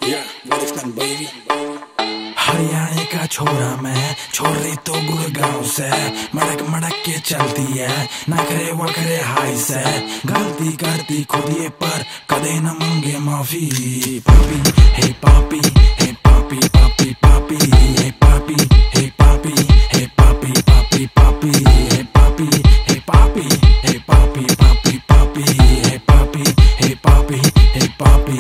हरियाणा का छोरा मैं, छोरी तो गुड़गांव से, मड़क मड़क के चलती है, नखरे वखरे हाई से, गलती करती खुद ये पर कदे न मांगे माफी। पापी हे पापी हे पापी पापी पापी हे पापी हे पापी हे पापी पापी पापी हे पापी हे पापी हे पापी पापी पापी हे पापी हे पापी हे पापी।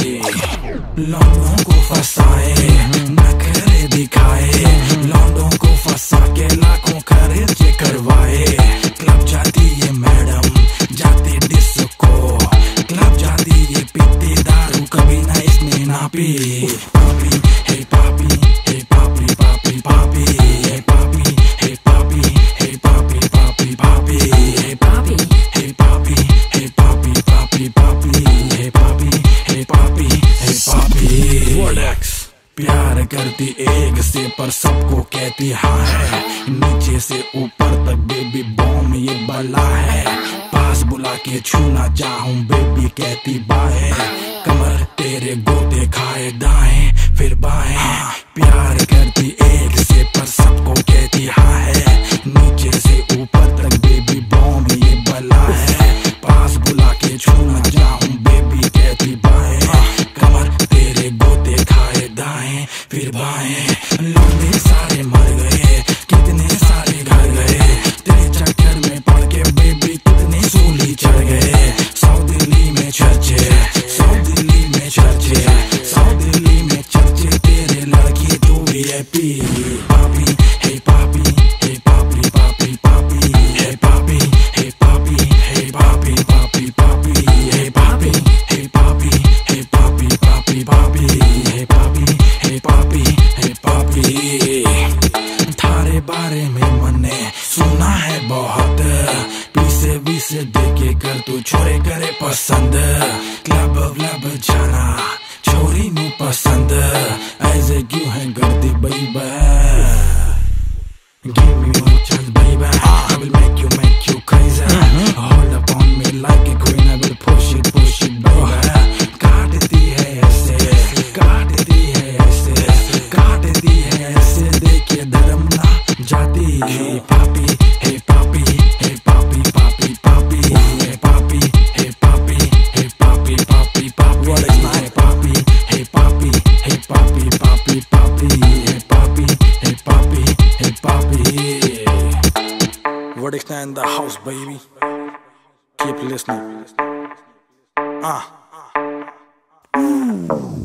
लोगों को फंसाए नखरे दिखाए, लौंडों को फंसा के लाखों खर्चे करवाए। क्लब जाती ये मैडम जाती डिस्को, क्लब जाती ये पीती दारू कभी ना इसने ना पी। पापी हे पापी हे पापी पापी पापी हे पापी हे पापी हे पापी पापी पापी हे पापी हे पापी हे पापी पापी पापी हे पापी हे पापी हे पापी। प्यार करती एक से पर सबको कहती हाँ है, नीचे से ऊपर तक बेबी बॉम्ब ये बला है। पास बुला के छूना चाहूं बेबी कहती बाएं, कमर तेरे गोदे खाए दाएं फिर बाएं। प्यार करती एक से पर सबको कहती हाँ है, नीचे से ऊपर तक बेबी बॉम्ब ये बला है। पास बुला के छूना चाहूं बेबी कहती बाएं, कमर तेरे गोदे खाए दाएं फिर बाएं। लौंडे सारे मर गए, कितने सारे घर गए, तेरे चक्कर में पड़ के बेबी कितने सूली चढ़ गए। साउथ दिल्ली में चर्चे, साउथ दिल्ली में चर्चे, साउथ दिल्ली में चर्चे, तेरे लड़की तू VIP। पापी हे पापी हे पापी पापी पापी हे पापी हे पापी हे पापी पापी पापी हे पापी हे पापी हे पापी पापी पापी हे पापी हे पापी हे पापी। थारे बारे में मने सुना है बहुत, पीसे बीसे देखे कर तू छोरे करे पसंद। क्लब व्लब जाना छोरी नू पसंद, ऐसे क्यों है गर्दी baby। Give me one chance baby, I will make you crazy। Hold up on me like a queen, I will push it baby। काटती है ऐसे, काटती है ऐसे, काटती है ऐसे, देखिए धर्म ना जाती। पापी हे पापी हे पापी पापी पापी हे पापी हे पापी हे पापी पापी पापी हे पापी हे पापी हे पापी पापी पापी हे पापी हे पापी हे पापी। Verdict in the house baby, keep listening.